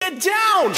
Get down!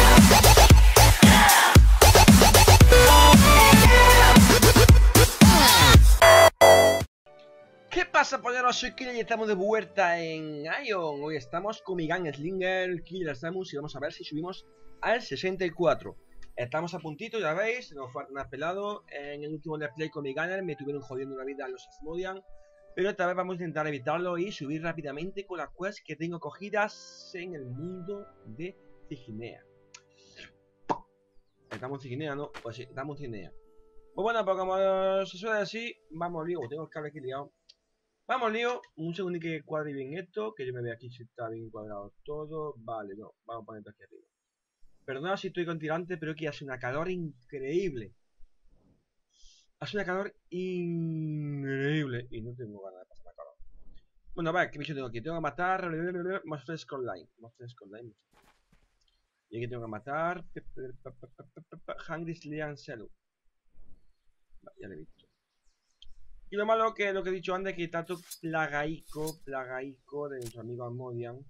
¿Qué pasa, polleros? Soy Killer y estamos de vuelta en Ion. Hoy estamos con mi gang Slinger, Killer Samus, y vamos a ver si subimos al 64. Estamos a puntito, ya veis, nos falta pelado. En el último let's play con mi gunner me tuvieron jodiendo la vida los Asmodean, pero esta vez vamos a intentar evitarlo y subir rápidamente con las quests que tengo cogidas en el mundo de Ciginea. Estamos en Ciginea, ¿no? Pues sí, estamos en Ciginea. Pues bueno, pues como se suele decir, vamos lío. Tengo el cable aquí liado. Vamos lío. Un segundo que cuadre bien esto, que yo me vea aquí si está bien cuadrado todo. Vale, no, vamos a ponerlo aquí arriba. Perdona si estoy con tirante, pero que hace una calor increíble. Hace una calor increíble y no tengo ganas de pasar la calor. Bueno, a ver, ¿qué misión tengo aquí? Tengo que matar Monsters Online. Monsters Online. Y aquí tengo que matar Hungry Lian Selu. Vale, ya lo he visto. Y lo malo que lo que he dicho antes, que tanto plagaico de nuestro amigo Asmodean.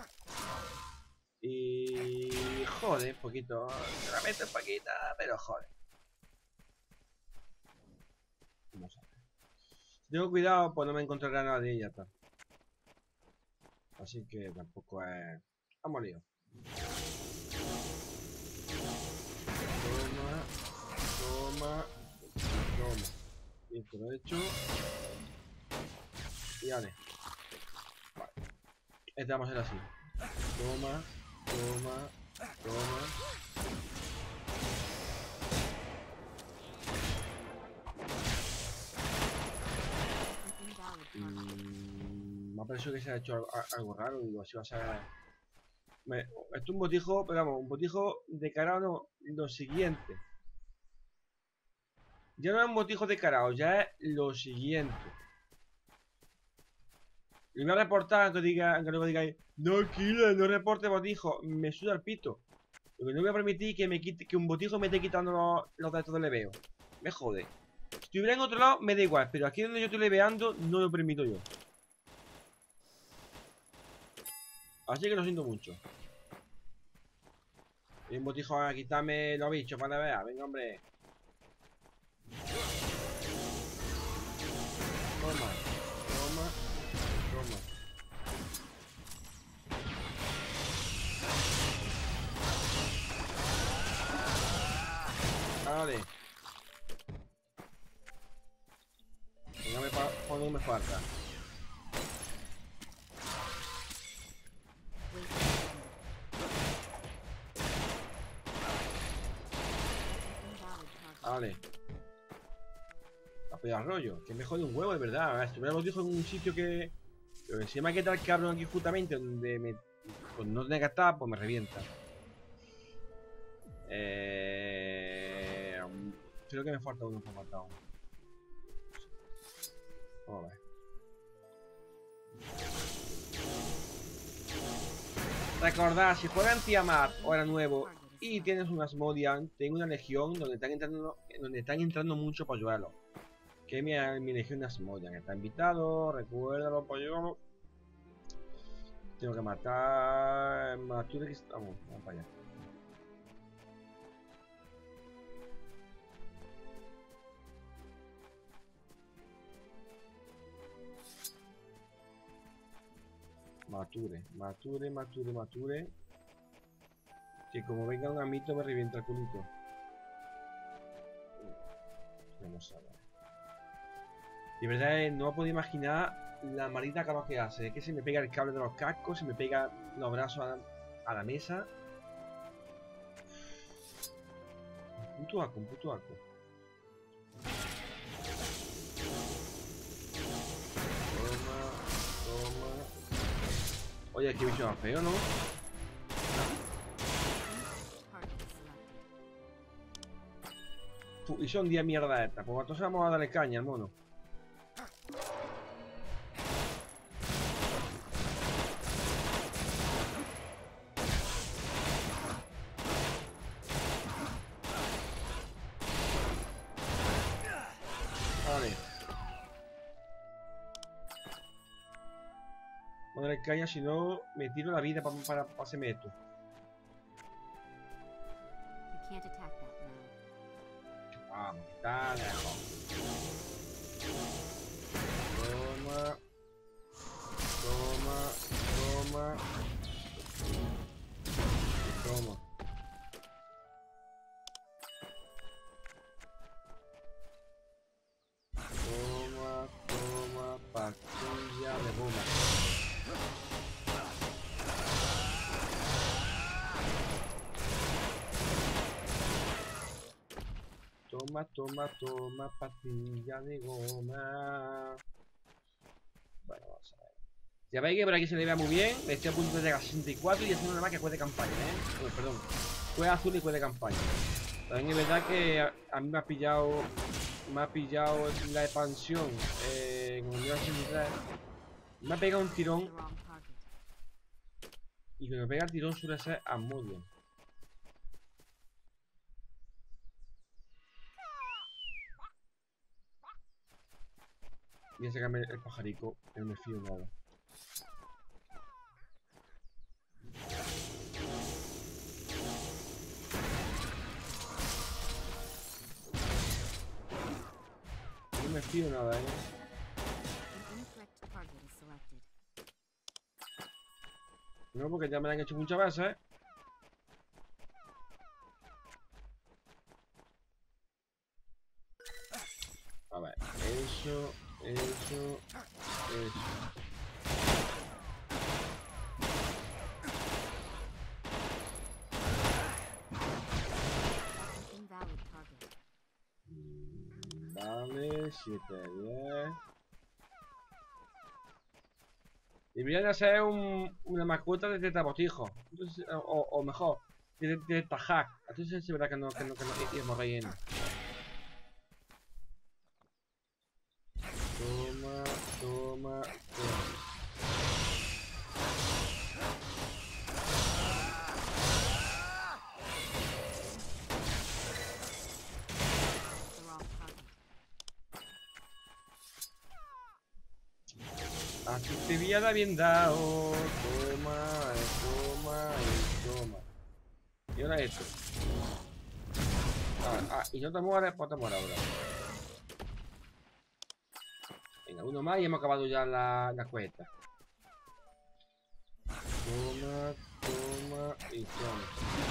Y joder, un poquito. Realmente un poquito, pero joder. Vamos a ver. Si tengo cuidado, pues no me encontrará nadie y ya está. Así que tampoco es. Vamos lío. Toma. Listo, lo he hecho. Y vale. Vale. Este vamos a hacer así. Toma. Me ha parecido que se ha hecho algo raro. Digo, así va a ser. Esto es un botijo, pero vamos, un botijo de carao no, lo siguiente. Ya no es un botijo de carao, ya es lo siguiente. Y me voy a reportar, aunque luego digáis, no, Killer, no reporte botijo, me suda el pito. Porque no voy a permitir que un botijo me esté quitando los datos de leveo. Me jode. Si estuviera en otro lado, me da igual, pero aquí donde yo estoy leveando, no lo permito yo. Así que lo siento mucho. Y un botijo a quitarme los bichos para ver. Venga, hombre. Toma. Vale. Venga, cuando me falta. Vale. A pegar rollo. Que me jode un huevo, de verdad. A ver, si me lo dijo en un sitio que. Pero si me ha quedado el cabrón aquí justamente donde me. Pues no tiene que estar, pues me revienta. Creo que me falta uno para matar. Vamos a ver. Recordad, si juegan Tiamat o era nuevo y tienes un Asmodean, tengo una legión donde están entrando muchos polluelos. Que es mi legión de Asmodean. Está invitado, recuérdalo, polluelos. Tengo que matar. Mature que estamos. Vamos para allá. Mature. Que como venga un amito me revienta el culito. Vamos a ver. De verdad no puedo imaginar la maldita calor que hace. Es que se me pega el cable de los cascos, se me pega los brazos a la mesa. Un puto arco. Toma. Oye, qué bicho más feo, ¿no? Y son 10 mierda estas. Pues entonces vamos a darle caña al mono. Vale. Vamos a darle caña, si no me tiro la vida para hacerme esto. can't attack that now. Vamos, está lejos. Toma. Toma. Toma. Toma. Toma, toma, pastilla de goma. Toma, toma, toma, pastilla de goma. Bueno, vamos a ver. Ya veis que por aquí se le vea muy bien. Estoy a punto de llegar a 64 y haciendo nada más que juez de campaña, Bueno, perdón. Juez azul y juez de campaña. También es verdad que a mí me ha pillado la expansión en Unidad 83. Me ha pegado un tirón. Y cuando me pega el tirón suele ser Asmodean. Voy a sacarme el pajarico, que no me fío nada. No me fío nada, No, porque ya me lo han hecho muchas veces. A ver, eso. Vale, 7, 10. Deberían hacer una mascota de tetabotijo. Entonces, o mejor, de tajac. Entonces se verá que no íbamos relleno. Toma, toma, toma. Así te viada bien dado. Toma, toma y toma. Y ahora esto. Y no te mueres, pues te mueres ahora. Venga, uno más y hemos acabado ya la cuesta. Toma, toma y toma.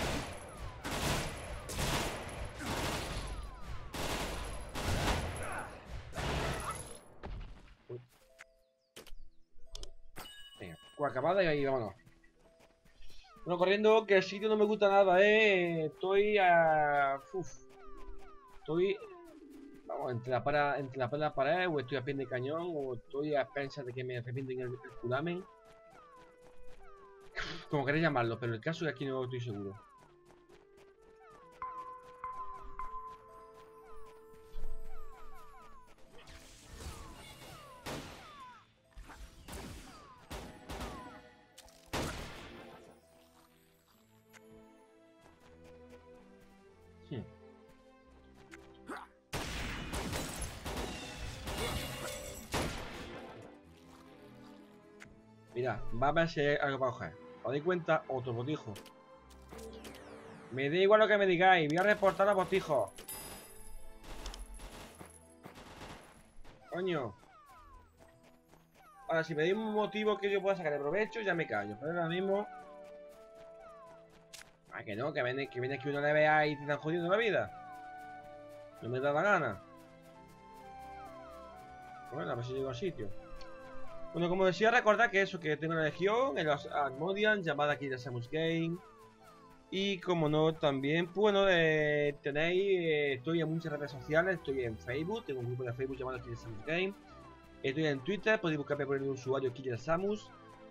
Venga, pues acabada y ahí vámonos. Bueno, corriendo, que el sitio no me gusta nada, Estoy a... Estoy... Vamos, entre la pared, o estoy a pie de cañón, o estoy a pensar de que me arrepienten el culamen. Como queréis llamarlo, pero el caso es que aquí no estoy seguro. Mira, va a ver si hay algo para coger. ¿Os dais cuenta? Otro botijo. Me da igual lo que me digáis. Voy a reportar a botijos. Coño. Ahora, si me dais un motivo que yo pueda sacar de provecho, ya me callo. Pero ahora mismo... Ah, que no, que viene aquí uno le vea y te están jodiendo la vida. No me da la gana. Bueno, a ver si llego al sitio. Bueno, como decía, recordad que eso, que tengo una legión en los Asmodean, llamada aquí de Samus Game. Y como no, también, pues, bueno, estoy en muchas redes sociales, estoy en Facebook, tengo un grupo de Facebook llamado Killer Samus Game. Estoy en Twitter, podéis buscarme por el usuario Killer Samus.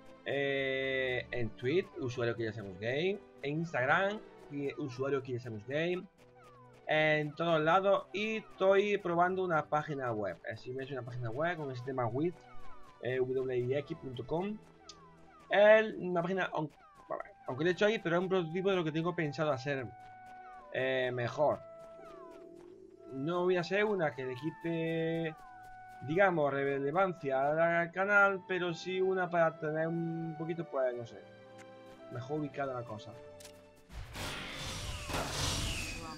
En Twitter, usuario Killer Samus Game. En Instagram, usuario Killer Samus Game. En todos lados. Y estoy probando una página web. Así me he hecho una página web con el sistema WIT. wix.com. Una página, aunque lo he hecho ahí, pero es un prototipo de lo que tengo pensado hacer mejor. No voy a hacer una que le quite, digamos, relevancia al canal, pero sí una para tener un poquito, pues, no sé, mejor ubicada la cosa.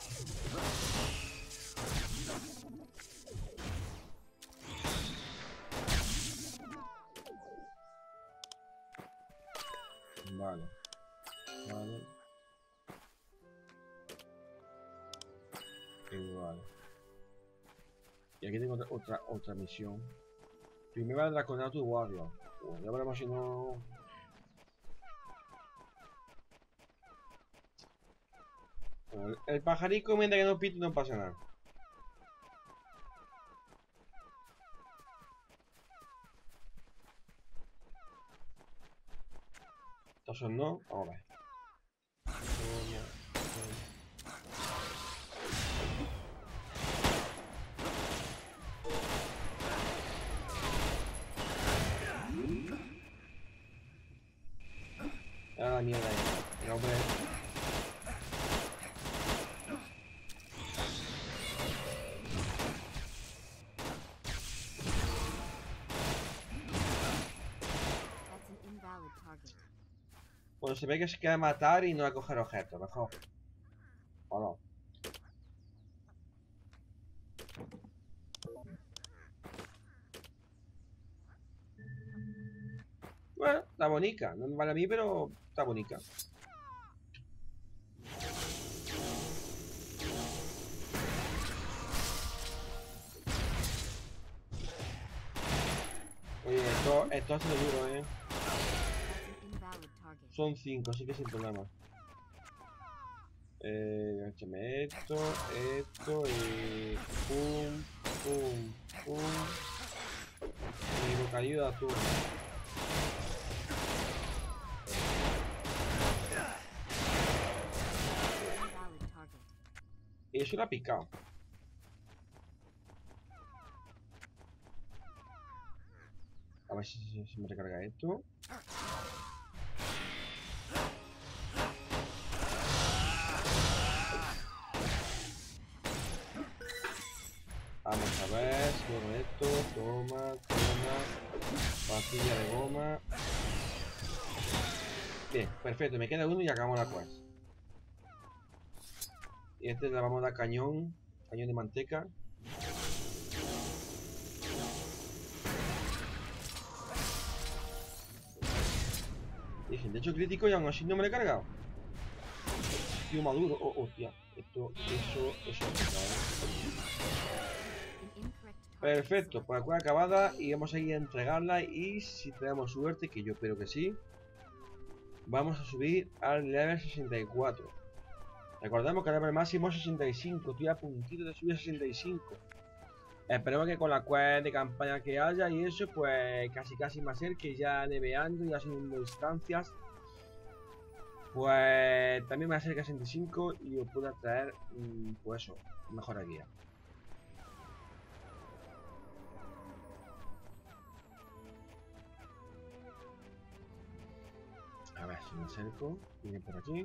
Vale. Vale. Igual. Y aquí tengo otra misión. Primero el Draconato Warrior. Bueno, ya veremos si no... Bueno, el pajarico mientras que no pite no pasa nada. Entonces no, vamos a ver. Ah, la mierda ahí. El hombre. Bueno, se ve que se queda matar y no a coger objetos, mejor. ¿O no? Bueno, está bonita. No me vale a mí, pero está bonita. Oye, esto hace duro, Son 5, así que sin problema. Échame esto y... Pum, pum, pum. Y boca ayuda tú. Y eso lo ha picado. A ver si me recarga esto. Vamos a ver, con esto, toma, pastilla de goma. Bien, perfecto, me queda uno y acabamos la quest. Y este le vamos a dar cañón de manteca. Dije, de hecho crítico y aún así no me lo he cargado. Tío maduro, hostia, eso. Perfecto, pues la cueva acabada y vamos a ir a entregarla y si tenemos suerte, que yo espero que sí, vamos a subir al level 64. Recordemos que el level máximo es 65, estoy a puntito de subir a 65. Esperemos que con la quest de campaña que haya y eso, pues casi me acerque ya neveando y haciendo instancias. Pues también me acerca a 65 y os puedo traer, pues eso, mejor guía. A ver si me acerco. Viene por aquí.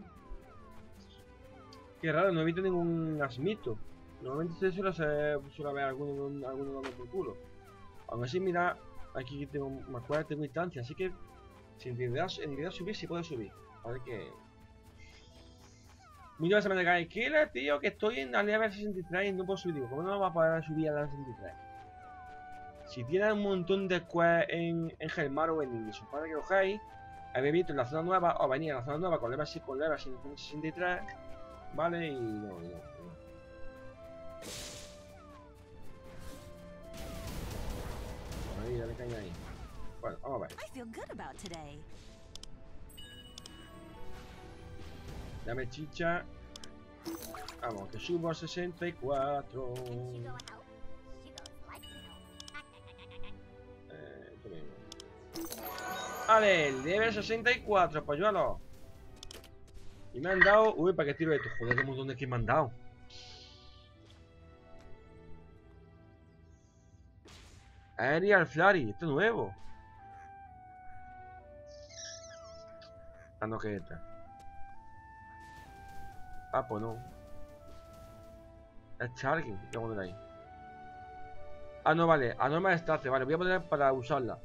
Qué raro, no he visto ningún asmito. Normalmente se suele haber alguno dando por culo. Aún así, mira, aquí tengo más cuadras, tengo instancia, así que si en realidad subir, sí puedo subir. A ver qué. Muchas veces me cae, ¿qué tío? Que estoy en la level 63 y no puedo subir. Digo, ¿cómo no va a poder subir a la 63? Si tienes un montón de quests en Helmar o en Inicio, para que cogéis, habéis visto en la zona nueva, o venir a la zona nueva con level 63, ¿vale? Y no. Ahí, dale caña ahí. Bueno, vamos a ver. Dame chicha. Vamos, que subo a 64. Vale, level 64, pues llévalo. Y me han dado... Uy, ¿para qué tiro esto? Joder, qué montón de que me han dado. Aerial Flary, esto es nuevo. Ah, no, que esta. Ah, pues no. Es Charging, ¿qué voy a poner ahí? Ah, no, vale. Anormal State, vale, voy a poner para usarla.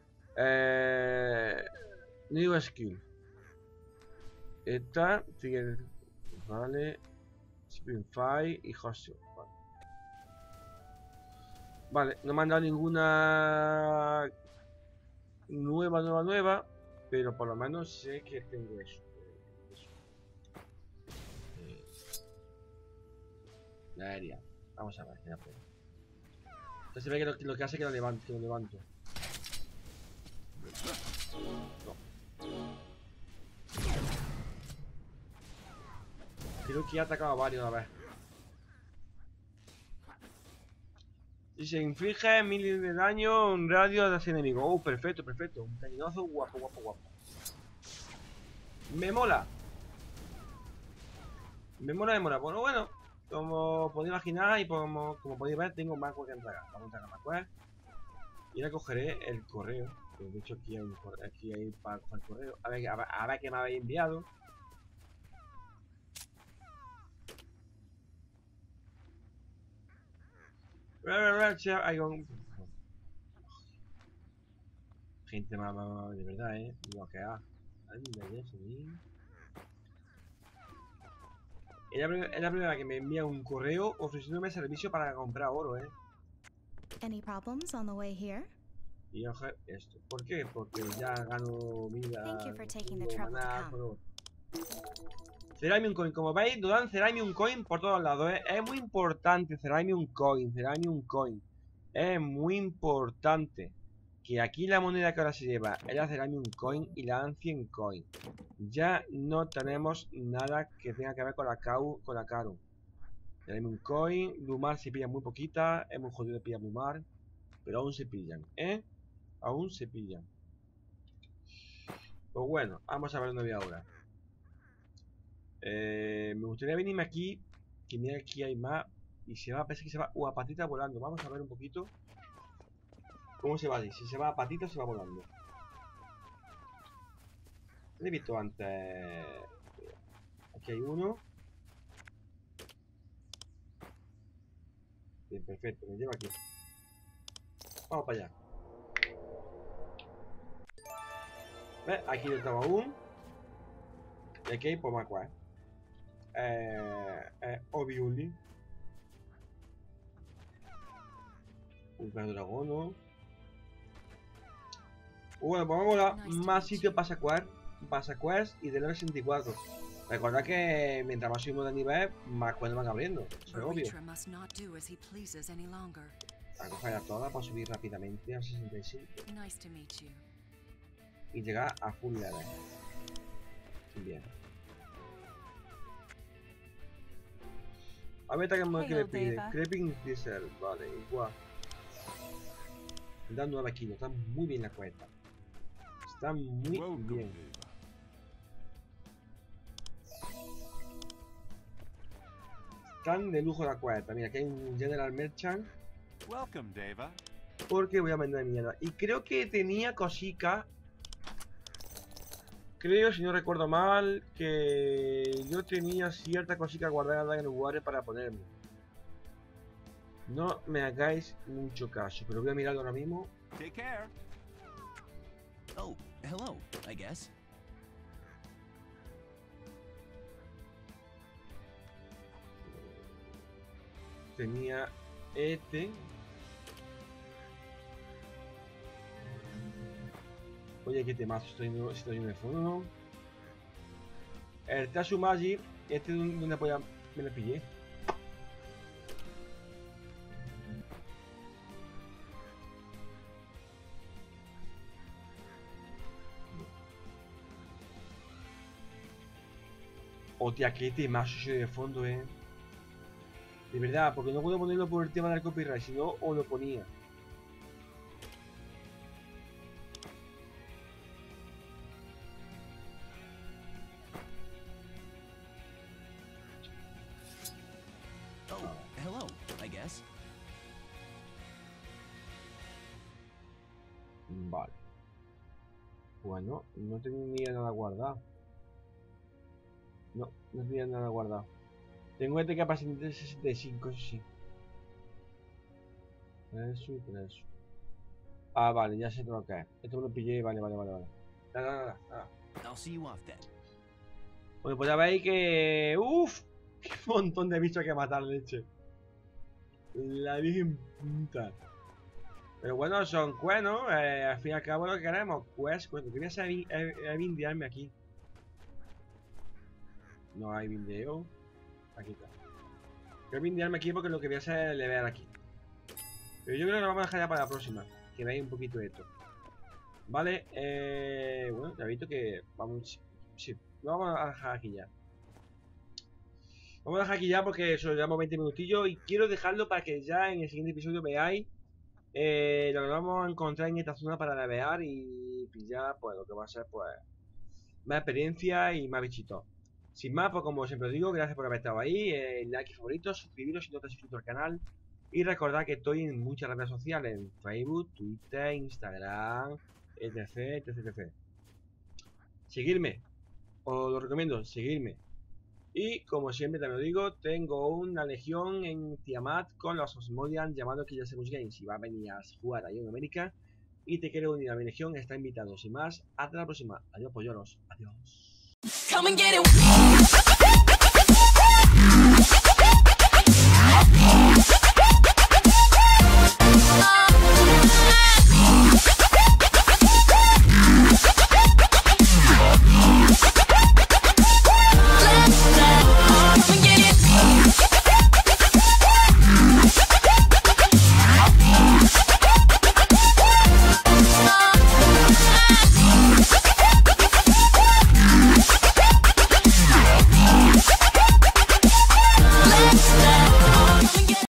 New Skill. Esta sigue. Vale. Springfire y Hostile. Vale, no me han dado ninguna nueva, pero por lo menos sé que tengo eso. La aérea. Vamos a ver, que ya puedo. Entonces se ve que lo que hace es que lo levanto. No. Creo que he atacado a varios a la vez. Y se inflige 1000 de daño en radio de ese enemigo. Perfecto. Un cañonazo guapo. Me mola. Bueno, como podéis imaginar y como podéis ver, tengo más cosas que entregar. Vamos a entregar más cosas. Y ahora cogeré el correo. De hecho, aquí hay para coger el correo. A ver qué me habéis enviado. Gente más de verdad, lo que ha. Es la primera que me envía un correo ofreciéndome servicio para comprar oro, Any problems on the way here? Y ojo esto. ¿Por qué? Porque ya gano vida. Thank you for taking the trouble to come. Ceramium Coin, como veis, nos dan Ceramium Coin por todos lados, Es muy importante Ceramium Coin. Es muy importante que aquí la moneda que ahora se lleva es la Ceramium Coin y la Ancient Coin. Ya no tenemos nada que tenga que ver con la Caru. Ceramium Coin, Lumar se pilla muy poquita, es muy jodido de pillar Lumar, pero aún se pillan, Aún se pillan. Pues bueno, vamos a ver dónde voy ahora. Me gustaría venirme aquí, que mira aquí hay más. Y se va, parece que se va a patita volando. Vamos a ver un poquito cómo se va ahí. Si se va a patita o se va volando. Lo he visto antes. Aquí hay uno. Bien, perfecto, me lleva aquí. Vamos para allá. ¿Ves? Aquí no estaba aún. Y aquí hay por más cual. Obviously. Un gran dragón, ¿no? Bueno, pues vamos a más sitios para quest y de level 64. Recordad que mientras más subimos de nivel, más cuentas van abriendo. Eso es obvio. A coger a todas para subir rápidamente al 65. Y llegar a full level. Bien. A ver, que me pide. Creeping Diesel, vale, igual. Dan 9 kilos, está muy bien la cuenta. Está muy bien. Están de lujo la cuenta. Mira, aquí hay un General Merchant. Porque voy a vender mierda. Y creo que tenía cositas. Creo, si no recuerdo mal, que yo tenía cierta cosita guardada en lugares para ponerme. No me hagáis mucho caso, pero voy a mirarlo ahora mismo. Take care. Oh, hello, I guess. Tenía este. Oye, qué temazo, estoy en el fondo, ¿no? El Tatsumagi, este es donde me lo pillé. Hostia, qué temazo ese de fondo, De verdad, porque no puedo ponerlo por el tema del copyright, si no, os lo ponía. Oh, hello, I guess. Vale. Bueno, no tenía nada guardado. No tenía nada guardado. Tengo este capacidad de 65, eso sí. Eso. Ah, vale, ya sé todo lo que es. Esto me lo pillé, vale. Nada. I'll see you off then. Bueno, pues ya veis que... ¡Uf! Qué montón de bichos que matar, leche. La virgen puta. Pero bueno, son quests, ¿no? Al fin y al cabo lo que queremos. Quest. Quería vindearme aquí. No hay vindeo. Aquí está. Quiero vindearme aquí porque lo que voy a hacer es levear aquí. Pero yo creo que lo vamos a dejar ya para la próxima. Que veáis un poquito de esto. Vale, bueno, ya he visto que vamos. Sí, lo vamos a dejar aquí ya. Vamos a dejar aquí ya porque eso llevamos 20 minutillos. Y quiero dejarlo para que ya en el siguiente episodio veáis lo que vamos a encontrar en esta zona para navegar y pillar, pues lo que va a ser, pues, más experiencia y más bichitos. Sin más, pues como siempre os digo, gracias por haber estado ahí. Like y favoritos, suscribiros si no te has suscrito al canal. Y recordad que estoy en muchas redes sociales, en Facebook, Twitter, Instagram, etc. Seguirme, os lo recomiendo, seguirme. Y como siempre también os digo, tengo una legión en Tiamat con los Osmodian llamado Killasemus Games. Si va a venir a jugar ahí en América y te quiero unir a mi legión, está invitado. Sin más, hasta la próxima. Adiós, polloros. Adiós. Come and get it.